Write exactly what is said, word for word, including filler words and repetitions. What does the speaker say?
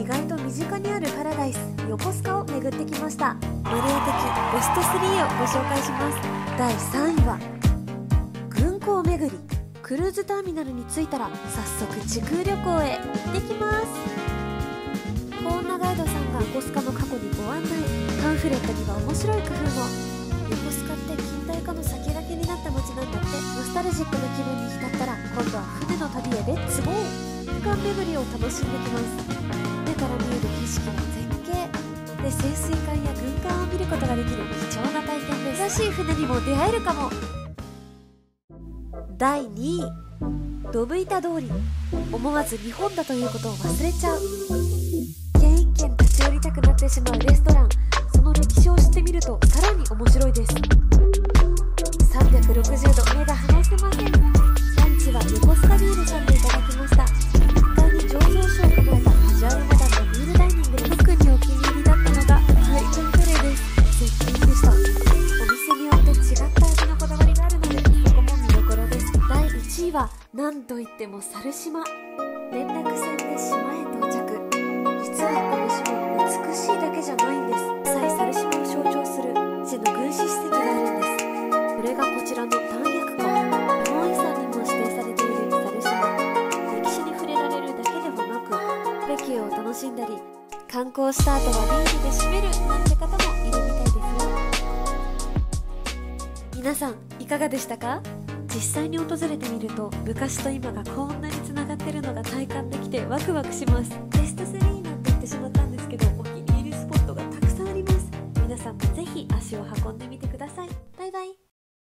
外と身近にあるパラダイス横須賀を巡ってきました。マニア的ベストスリーをご紹介します。だいさんいは軍港巡り。クルーズターミナルに着いたら早速時空旅行へ行ってきます。コーナガイドさんが横須賀の過去にご案内。パンフレットには面白い工夫も。横須賀って近代化の先駆けになった街なんだって。ノスタルジックな気分に浸ったら今度は船の旅へレッツゴー。軍艦巡りを楽しんできます。目から見える景色は絶景で、潜水艦や軍艦を見ることができる貴重な体験です。新しい船にも出会えるかも。だいにい、ドブ板通り。思わず日本だということを忘れちゃう。県一軒立ち寄りたくなってしまうレストラン。その歴史を知ってみるとさらに面白いです。さんびゃくろくじゅうど目が離せません。ランチは横須賀ビールさんでいただきました。いっかいに醸造所を構えたカジュアルモダンなビールダイニングです。特にお気に入りだったのが海軍カレーです。絶品でした。お店によって違った味のこだわりがあるので、そこも見どころです。だいいちいはなんといっても猿島。連絡船で島へ到着。実はこの島美しいだけじゃないんです。西猿島を象徴する市の軍事施設があるんです。これがこちらの弾薬庫。日本遺産にも指定されている猿島。歴史に触れられるだけではなく、バーベキューを楽しんだり、観光した後はビールで締めるなんて方もいるみたいですよ。皆さんいかがでしたか？実際に訪れてみると昔と今がこんなにつながってるのが体感できてワクワクします。ベストスリーなんて言ってしまったんですけど、お気に入りスポットがたくさんあります。皆さんもぜひ足を運んでみてください。バイバイ。